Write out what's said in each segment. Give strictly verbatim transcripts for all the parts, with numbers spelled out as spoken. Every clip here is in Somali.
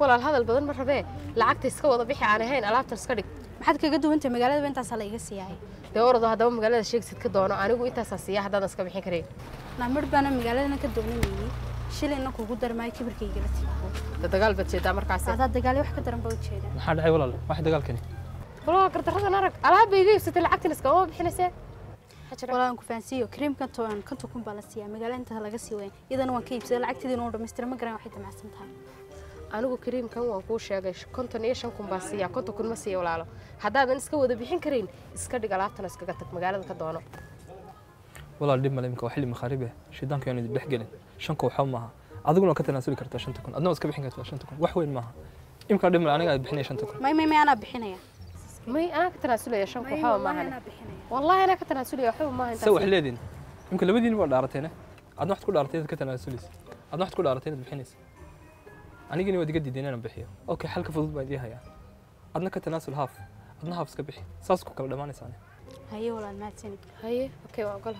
ولا هذا البدن مرة بيه لعقت يسكوا ضبيحي عن هين ألعبت نسكرك ما حد كجدو أنت مجالات بنت أصلا يجسي هاي دور ده هذا مجال الشيء ست كده أنا أنا قلت أساسية هذا نسك بيحكي كريه نعمر بنا مجالات أنا كدو مني شيل إنك وجود ما يكبر كي جلتي تدقال بتشي دامر كاسة هذا دقالي واحد كدر مبود شيء ما حد عي ولا واحد دقال كني والله قرت هذا نارك ألعب بيجي ست لعقت نسك هو بيحنا سه والله أنكو فانسيو كريم كنت وين كنت أكون بالسيا مجال أنت هلا جسي وين إذا نوع كيف سأل لعقت دي نور مستر ما قرأ واحد مع سمتها أنا كريم كان وأقول شيء كنت نيشان كم باسية كنت أكون مسيا ولا لا هذا نسك وده بيحن كريم اسكدي قلعت نسك قتك مجال كدوانو والله ديب ملامك وحلي مخاربه شيطان كانوا يدبحجن شنكو وحمها أظن كنت ناسولي كرت عشان تكون أدنى وسكبي حين كرت عشان تكون وحوين معها يمكن ديب ملامك قاعد بحني عشان تكون ما ما ما أنا بحنايا ما أنا كنت ناسولي عشان كو حاول معها أنا بحنايا والله أنا كنت ناسولي وحاول معها سوي حليدين يمكن لو بدي نبغى دارتين أدنى واحد كل دارتين كنت ناسوليس أدنى واحد كل دارتين بحنيس أنا جيني ودي قدي ديننا بحيه أوكي حلقة فضل بديها يا أدنى كنت ناسول هاف أدنى هاف سكبي ساسكو كلا دماني ثاني هاي ولا الماتيني هاي أوكي وأقولها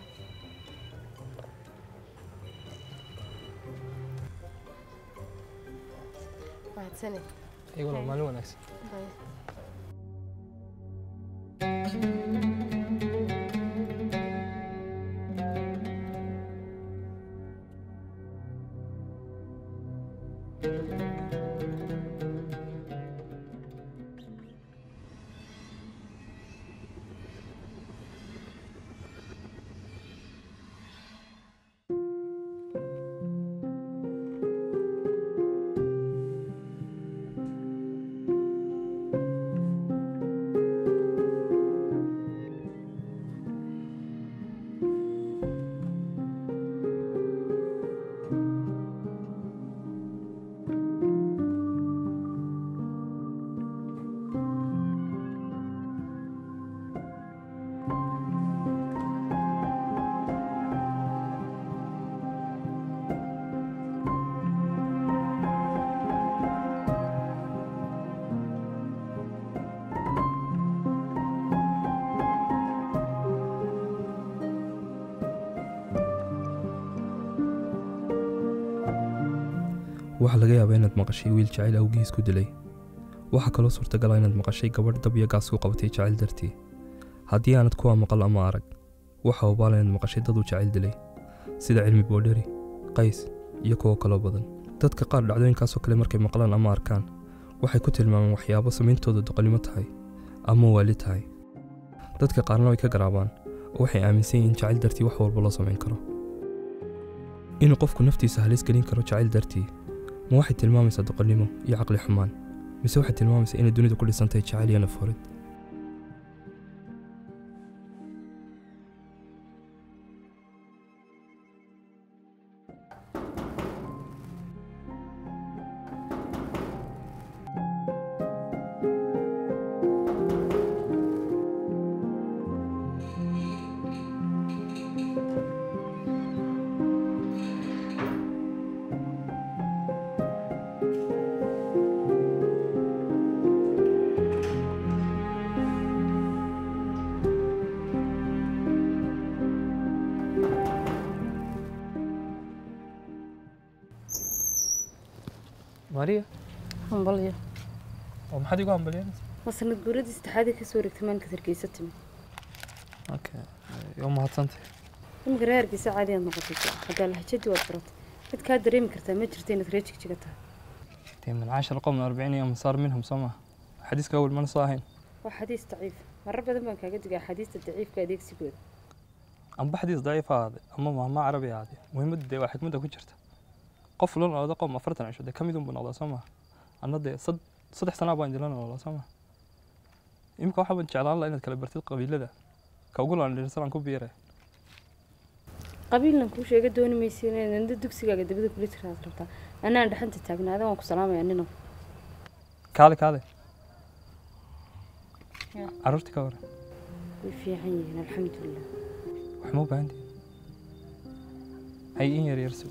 بعد سنة أي والله ما له ناس waxa laga yaabaa inaad maqashay wiil jacayl awgiis ku dilay waxa kaloo suurtagal ah inaad maqashay gabadh dab iyo gaas ku qabatay jacayl dartii haddii aanad kuwa maqal ama arag waxa uu baalan inaad maqashay dad uu jacayl dilay sida cilmi boodheri qays iyo kuwa kaloo badan dadka qaar dhacdooyinkaas oo kale markay maqlaan ama arkaan waxay ku tilmaamaan waxyaabo samayntooda doqolnimo tahay ama waali tahay dadka qaarna way ka garaabaan oo waxay aaminsan yihiin jacayl dartii wax walba loo samayn karo inuu qofku naftiisa halis gelin karo jacayl dartii ما واحد تلمامي صدق ليمو يا عقلي حمان بس واحد تلمامي إن الدنيا كل سنة تجعلي أنا فرد ماريا همبلية وما حد يقول همبلية بس أنا تقولي استحادة كسورة كمان كثر كيستمي اوكي يوم ما هتصنتي يوم قرار كيسا عادي أنا قلت حتى لها جدي وفرت قلت كاد دريم كرتا ما جرتين ثريتك جتها تي من عشرة قوم من أربعين يوم صار منهم سما حديثك أول من صاهين وحديث ضعيف مرة بدل ما كان قد حديث الضعيف كاديك سيقول أم بحديث ضعيف هذا أما ما ما عربي هذا مهم دي واحد مدة كجرته قفلون هذا قوم أفرتنا عشان ده كم يدوم بنقضى سما أنا ده صد صدح سنة باين دلنا والله سما يمكن واحد من شعلان الله إن تكلبرت القبيلة ده كأقول عن الرسالة كبيرة قبيلنا كل شيء قد دوني ميسينين عند الدكسي قاعد بدك كل شيء ربطة أنا عند حنت تاجنا هذا وانكو سلامة يعني نو كالك هذا عرفت كورة في حين الحمد لله وحموب عندي هاي إيه يرسل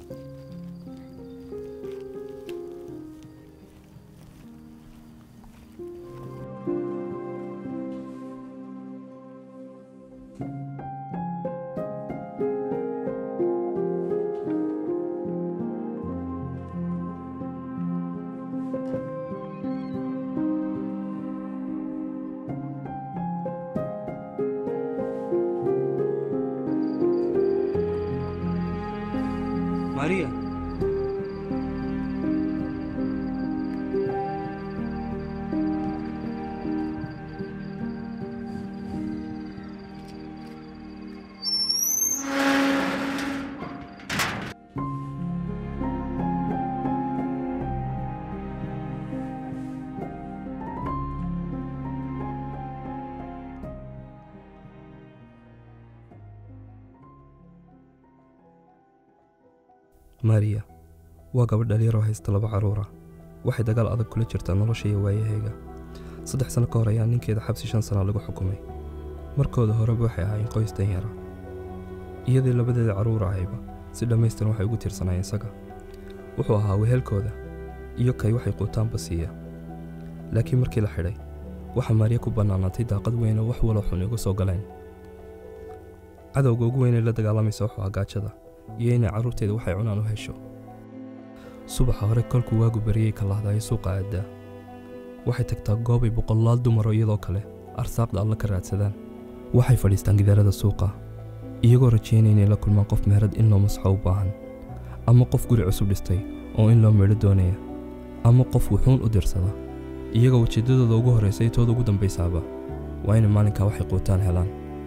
maariya waa gabadh dhalinyaroo haysta laba carruura waxay dagaal adag kula jirtaa nolosha iyo waayahayga saddex sano ka hor ayaa ninkeeda xabsi shan sana lagu xukumay markooda horeba waxay ahaayeen qoys danyara iyadii labadeeda carruur ahayba si dhammaystiran waxay ugu tirsanaayeen isaga wuxuu ahaa wehelkooda iyo kay waxay quutaanba siiya laakiin markii la xidhay waxaa maariya ku bannaanaatay daaqad weyn oo wax walo xun igu soo galeen cadowga ugu weynay la dagaalamaysa wuxuu ahaa gaajada iyo inay carruurteeda waxay cunaan u hesho subaxa hore kolkuu waagu bariyey ka lahdaayo suuqa aaddaa waxay tagtaa goobay boqolaal dumaro iyadoo kale arsaaqda alla ka raadsadaan waxay fadhiistaan gidaarada suuqa iyagoo rajaynaya inay la kulmaan qof meherad in loo masxo u baahan ama qof guri cusub dhistay oo in loo meedho doonaya ama qof wuxuun u dirsada iyagoo ujeeddadooda ugu horraysa iyo tooda ugu dambaysaaba waa inay maalinkaa waxay quutaan helaan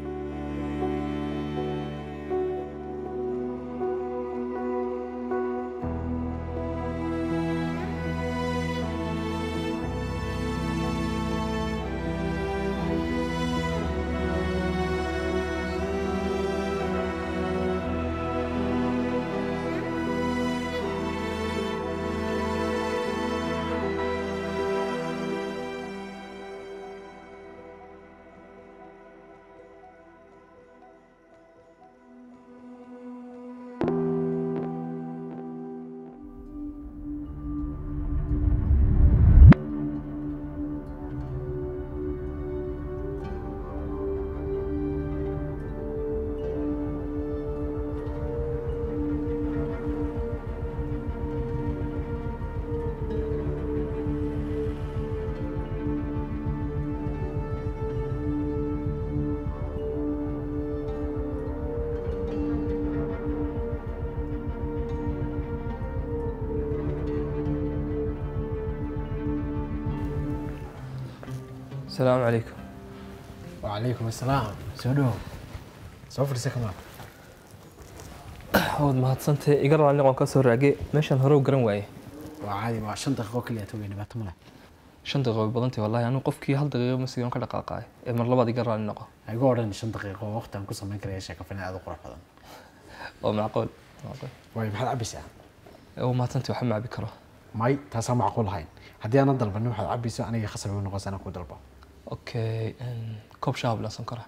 السلام عليكم. وعليكم السلام. سودو. صفر سكمان. هود ما هتصنت يقرأ عن لقون كسر رجع مشان هرو قرن واي. وعادي ما شنطة خوك اللي توي نبات ملا. شنطة خوك بدنتي والله أنا قف كي هل دقيقة مسيون كذا قاقاي. مر لبعض يقرأ عن النقا. أقول إن شنطة خوك وقت أنا كسر من كريشة كفنا هذا قرح بدن. أو معقول. معقول. واي بحال عبيسة. أو ما هتصنت وحمى بكرة. ماي تاسع معقول هاين. هدي أنا ضرب إنه بحال عبيسة أنا يخسر من نقص أنا كود ضربه. اوكي ان كوب شاب لا سكره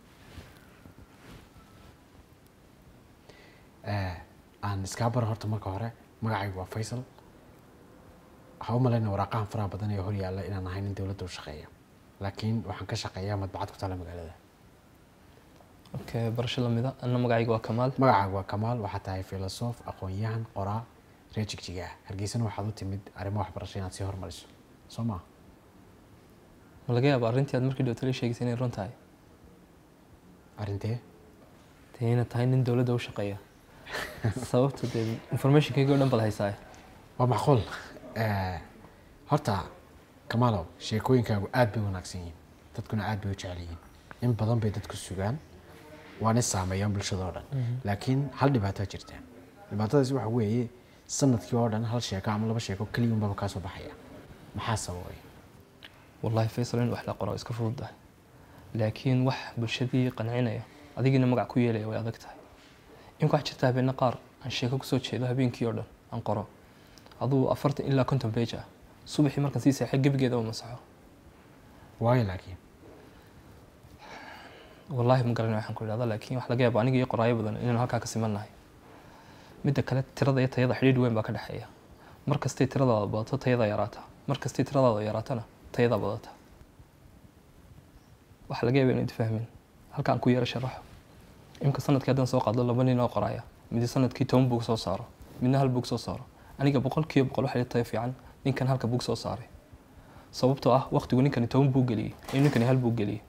اه aan iska bar horta marka hore magacaygu waa Faisal waxa u maleynaa waraaqahan faraha badan ee hor yaalla inaan ahayn in dawladda u shaqeeyo laakiin waxaan ka shaqeeyaa madbacad ku taala magaalada okay barasho lamida anna magacaygu waa Kamaal magacaygu waa Kamaal waxa tahay filosof aqoon-yahan qoraa reejigjiga hargeysan waxaad u timid arrimo waxbarasho inaad si hormariso Soomaa ma laga yaabaa arrintii aad markii dhowtay sheegaysay inay run tahay arrintee teena tahay nin dawladda u shaqeeya sababta dee information kayga dhan bad haysaa waa macquul ee horta Kamaalow sheekooyinkaagu aad bay wanaagsan yihiin dadkuna aad bay u jecel yihiin in badan bay dadku sugaan waana saameeyaan bulshada oo dhan laakiin hal dhibaato jirta dhibaatadaas waxa weeye sanadkii oo dhan hal sheeko ama laba sheeko kaliya unba ka soo baxaya maxaa sababay والله فيصل إن وحلا قرأ إسكفرود ده لكن وح بالشدي قنعينيا أديك إنه مقع كويلة ويا ذكتها يمكن حشتها بين نقار عن شيء كوسوت شيء ذهبين كيوردن عن قرأ أضو أفرت إلا كنتم بيجا صبحي مركز سيسي حق بقى ذو مسحه واي لكن والله من قرنا عن كل هذا لكن وحلا جايب أنا جي قرأي بدن إنه هكا كسمنا هاي مدة كانت ترى يتيض حديد وين بقى الحياة مركز تي ترى بطة تيض يراتها مركز تي ترى يراتنا تيضا بدتا waxa laga yaabaa inay fahmin halkaan ku yara sharaxo imka sanadkii hadan soo qaado laba nin oo qoraya mid sanadkii toban buug soo saaro midna hal buug soo saaro aniga boqolkiiba boqol waxa tahay fiican ninkan halka buug soo saaray sababtoo ah waqtigu ninkan toban buug galiyay iyo ninkan hal buug galiyay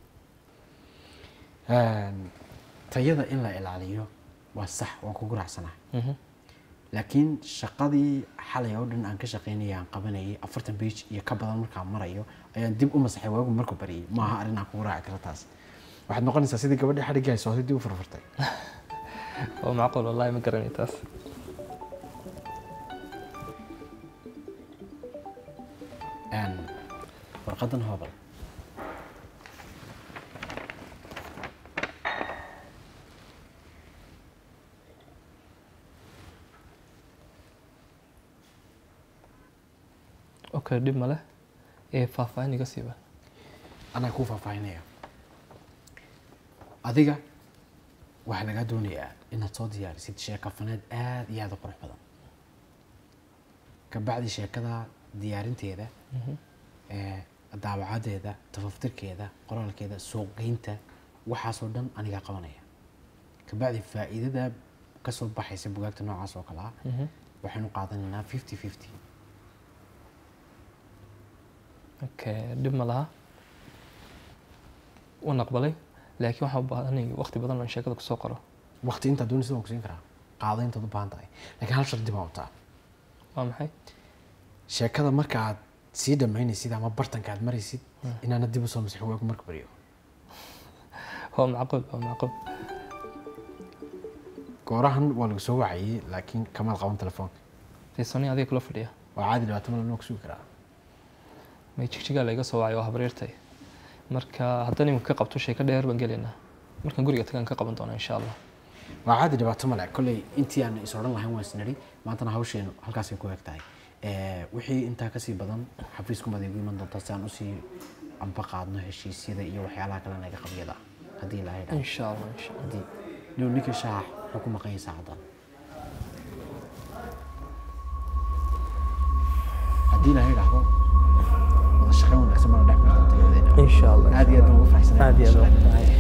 een tayada in la ilaaliyo waa sax waan ku guracsanahay laakiin shaqadii xalay oo dhan aan ka shaqeynayaan qabanayay afartan page iyo ka badan markaan marayo ayaan dib u masaxay waagu markuu bariyay ma aha arrin aan ku raaci karo taas waxaad noqonaysaa sidii gabadhii xadhigga ay soo dib u furfurtay oo macquul wallahi ma garanay taas een warqadan hobal okay dhib ma leh ee faahfaahin iga siiba anaa kuu faahfaahinaya adiga waxaa lagaa doonayaa inaad soo diyaarisid sheekafaneed aad iyo aad u qurux badan kabacdi sheekada diyaarinteeda ee daawacadeeda tafaftirkeeda qoraalkeeda suuqgeynta waxaasoo dhan anigaa qabanaya kabacdi faa'iidada kasoo baxaysa bugaagta noocaas oo kale ah waxaynu qaadanaynaa fifty fifty okay dhib ma laha waan aqbalay laakiin waxaan u baahanay waqti badan oo sheekada kusoo qoro waqti intaad doonaysid waan ku siin karaa qaado intaad u baahan tahay laakiin hal shardi baa wataa waa maxay sheekada marka aad sii dhammaynaysid ama bartanka aad maraysid inaana dib u soo masixin waagu marka baryo waa macquul waa macquul goorahan waa lagu soo wacayay laakiin kamaad qaban telefoonka teesoni adiga kula fadhiya waa caadi dhibaato ma lanoo ku sugi karaa may jigjigaa layga soo wacay waa habaryartay marka haddana imika ka qabto sheeko dheer baan gelaynaa markaan guriga tagaan ka qaban doonaa insha allah waa caadi dhibaato male kolley intii aan is odhan lahayn waan isnidhi maantana hawsheenu halkaasay ku eg tahay wixii intaa kasii badan xafiiskumaad igu iman doontaa si aan usii amba qaadno heshiisyada iyo waxyaalaha kale naga qabyada haddii ilaahay dhaa insha allah insha allah haddii niw ninka shaax wuxuu ku maqan yahay saacadan haddii ilaahay dhahdo wada shaqayn wanaagsan mana dhex marta tageedayna insha allah aad iyo aad ugu faraxsanahay aad iyo aad ugu faraxsanahay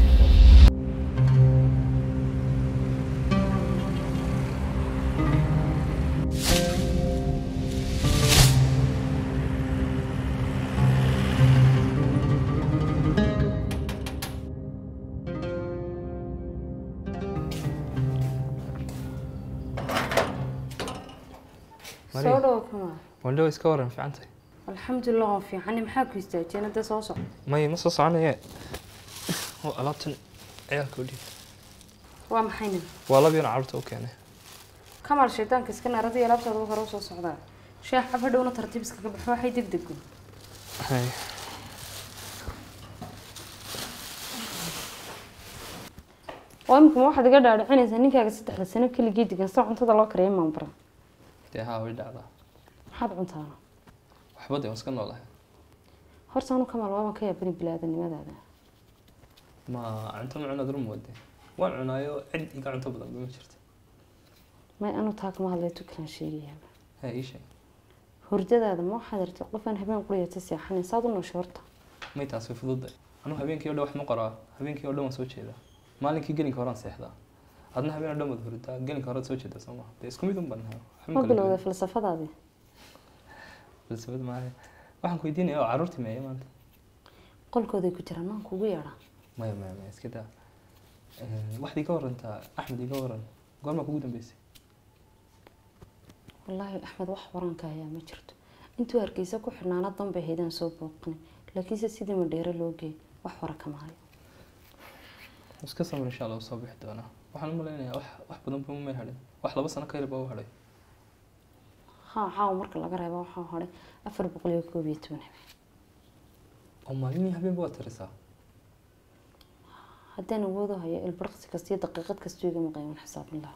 soo kama wandhow iska waran fiicantay alxamdulilah waan fiican maxaa ku istaajeen hadda soo soco may ma soo soconaye oo alaabtan ciyaalka u dhiib waa maxayna waa labiyan carruurta u keenay kamal shaydaanka iska naaradii alaabtaada hore u soo socdaa sheekh cab hadhowna tartiib iskaga baxo waxay degdegu hay oo imika waxaad iga dhaadhicinaysaa ninkaaga saddexda sano keligii degan soo cuntada loo kariyo maan bara dee haa way dhacdaa maxaad cuntaana waxba dee waan iska noolahay horta anu kamal waaban ka yaabani bilaadanimadaada ma cunto ma cunaad rum wade waan cunaayo cid iga cunto badan ma jirto may anu taa kama hadlay tukalan sheegayaaba ha ii sheeg hurdadaada ma waxaad aragtay qofaan habeen quriyata seexanin saad u nooshay horta may taas way fududay anu habeenkii oo dhan wax ma qoraa habeenkii oo dhan waan soo jeedaa maalinkii gelinka horaan seexdaa adna habeen oo dhan wad hurdaa gelinka horaad soo jeedaa soo maha dee isku mid un baan nahay ma bilowday falsafadaadii falsafad maaha waxaan ku weydiinaya oo carruurtii meeya maanta qolkooday ku jiraan maan kugu yeedhaa maya maya maya iska daa waxaad iga warantaa axmed iga waran goormaa kugu dambeysay wallaahi axmed wax waranka ayaa ma jirto intuu hargeysa ku xidhnaana danbay haydaan soo booqnay laakiinse sidii madheero loo geey wax wara kama hayo iska samir insha allah soo bixi doonaa waxaan u malaynayaa wax wax badan ba may hadhin wax laba sano ka yar baa u hadhay haa caawa marka laga reebo waxaa hadhay afar boqol iyo koob iyo toban habeen oo maalinii habeenba waad tirisaa haddaan awoodo hayo ilbarqsi kasta iyo daqiiqad kasta iga maqayan xisaabin laha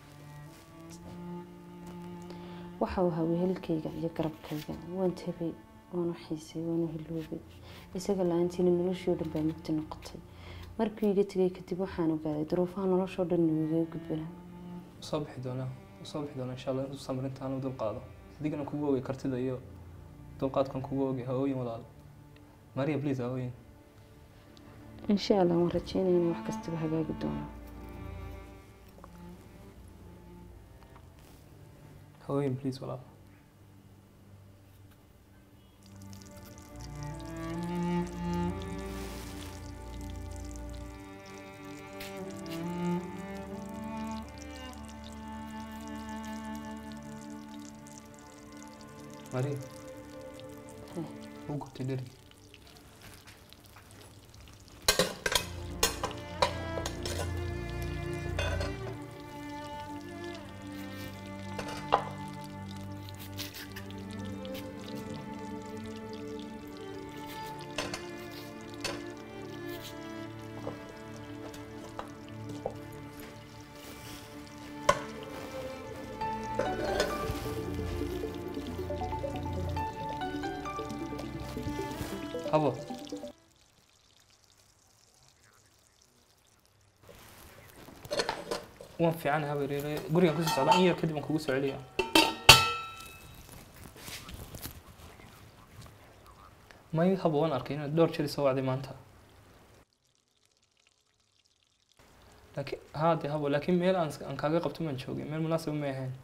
waxa uu ahaa wehelkayga iyo garabkayga waan tabay waan u xiisay waan u hiloobay isaga la-aantiina noloshii oo dhan baa mugti noqotay markii iga tegay kadib waxaan ogaaday duruufaha noloshoo dhan igaga gudbanaa soo bixi doonaa soo bixi doonaa insha allah intuu samarintaan u dulqaado adigana kugu oogay kartida iyo dulqaadkan kugu oogay hawooyin walaal maria please hawooyin insha allah waan rajeynaya in wax kastaba hagaagi doono hawooyin please walaal Maria. Hey. Who got it ready? habo waan fiican habeereere gurigan ku soo socda in yar kadib aan kugu soo celiyaa may habo waan arkay inaad dhowr jeer soo wacday maanta laakiin haa dee habo laakiin meel aan aan kaaga qabto maan joogin meel munaasib ma ahayn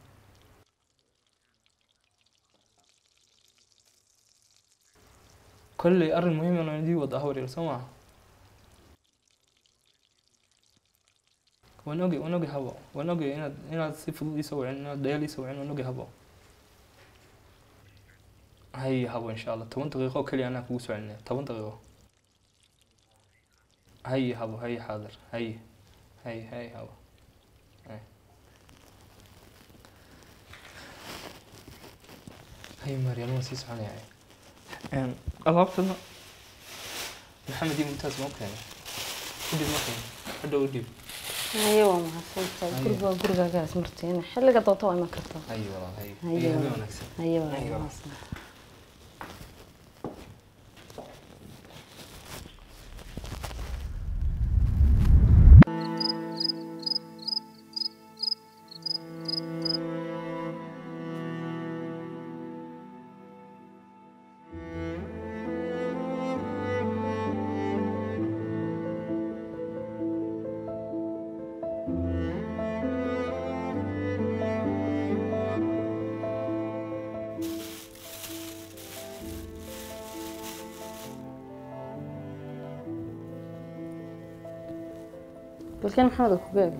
kolley arrin muhiim ah oo idii wada habeereere soo maaha waan ogay waan ogay habo waan ogay inaad inaad si fudud ii soo wicin inaad dayaal ii soo wicin waan ogay habo hay habo insha allah toban daqiiqo keliya anaa kugu soo celinaya toban daqiiqo hay habo hay xaadir hay hay hay habo hay hay maryam waan sii soconaya een alaabtana maxamed iyo mumtaaz ma keenay udib ma keenay hadhow udib ايوه ما حسيت قربا قربا جالس مرتين حلقة طوطو ما كرتها ايوه والله هي ايوه ايوه ايوه بالكان محمد الخبيب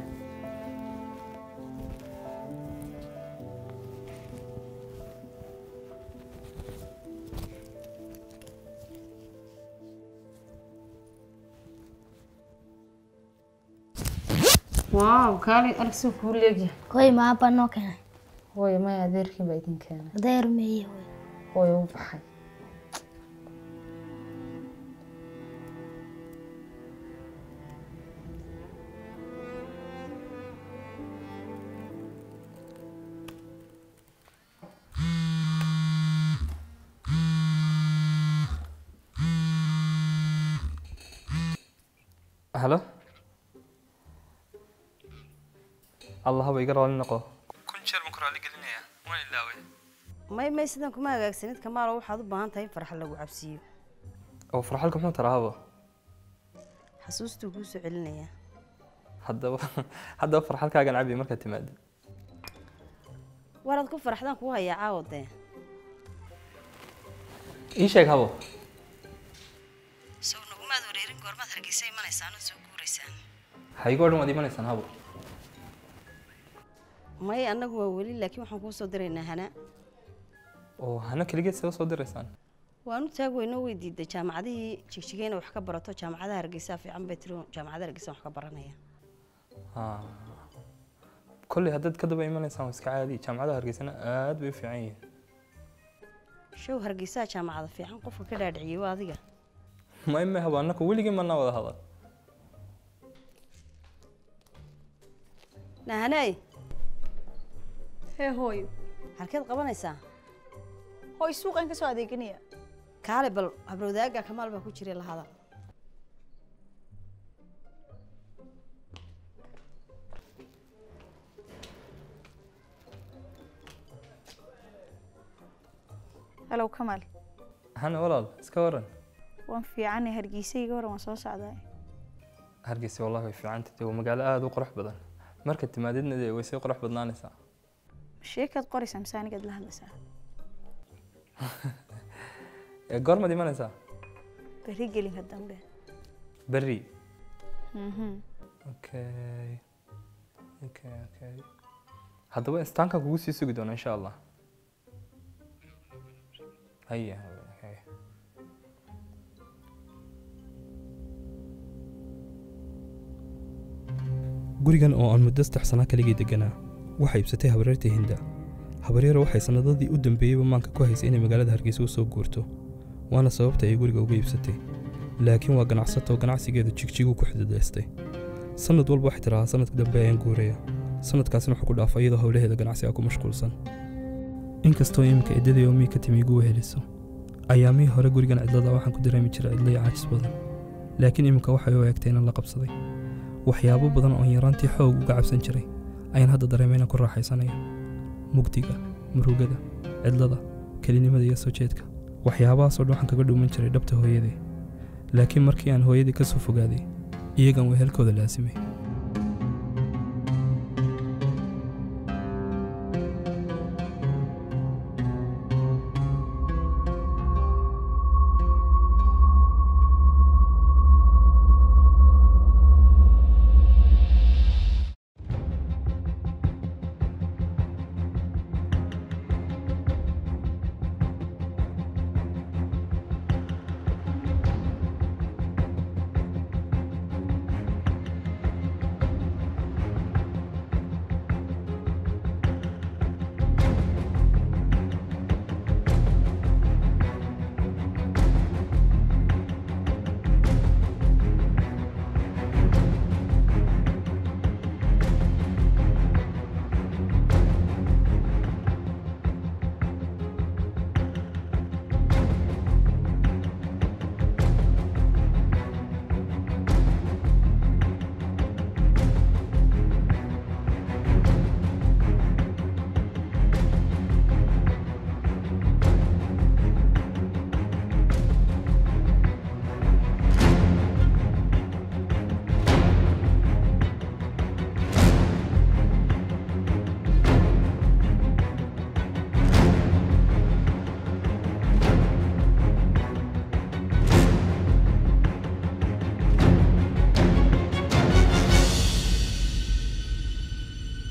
واو كالي أرسل كل يجي هوي ما بانو كان هوي ما يدير كي بعدين كان داير مي هوي هوي وفحي هلا الله هو يقرأ النقو كل شيء مكرر لي قلنا وين اللاوي ما ما يصدق كما قاعد سنت كما روح هذا بهان تاي فرح لو عبسيو أو فرح لكم حنا ترى هذا حسوسته كوس علنيا حدا حدا فرح لك كان عبي مركز تماد ورد كفر حدا كوها يا عاود إيش هيك هذا سو نقوم هذا وريرين قرمة هرجيسي ما نسانو سو كوريسان هيقولوا ما دي ما نسان هذا ما هي أنا هو ولي لكن وحنا كوسو درينا هنا oo hana kaligeed soo soo direysaan waanu taagweyno weydiiday jaamacadii jigjigeena wax ka barato jaamacadaha Hargeysa fiican bay tiro jaamacadaha Hargeysa wax ka baranaya ha kulli hadad ka daba imanaysan iska caadi jaamacadaha Hargeysana aad bay fiican yihiin show Hargeysa jaamacada fiican qofka ka dhaadhiciyo adiga ma ima habaanaka weligii ma wada hadal nahanay hee hooyo halkeed qabanaysaa hooy suuqan ka soo adeeganaya kaale bal habrowdaaga kamaal baa ku jiray la hadal halow kamaal hana walaal iska waran waan fiicanay hargeysayga waran waan soo socdaa hargeysa wallahi way fiican tahay waa magaalo aad u qurux badan marka timaadidna way sii qurux badnaanaysaa sheekad qoraysaa misaanigaad la hadlaysaa ee goorma dimanaysaa berri gelinka dambe berri mhm okay okay okay haddaba istaanka kugu sii sugi doona insha allah haya haya gurigan oo aan muddo saddex sano kaligii deganaa waxay ibsatay habareertii hinda habareero waxay sanadadii u dambeeyeyba maanka ku haysay inay magaalada hargeysa u soo guurto waana sababta ay guriga uga iibsatay laakiin waa ganacsato ganacsigeedu jigjigu ku xididaystay sanad walba waxay tiraahdaa sanadka dambe ayaan guuraya sanadkaasina wuxuu ku dhaafay iyadoo howlaheeda ganacsiga ku mashquulsan inkastoo iminka eedadii oomii ka timi igu weheliso ayaamihii hore gurigan cidlada waxaan ku dareemi jiray cidlo iyo caajis badan laakiin iminka waxay u eegtay inaan la qabsaday waxyaabo badan oo yaraantii xoog uga cabsan jiray ayaan hadda dareemay inaan ku raaxaysanayo mugdiga murugada cidlada kelinimada iyo soo jeedka waxyaabahaasoo dhan waxaan kaga dhuuman jiray dhabta hooyadii laakiin markii aan hooyadii ka soo fogaaday iyagan wehelkooda laasimay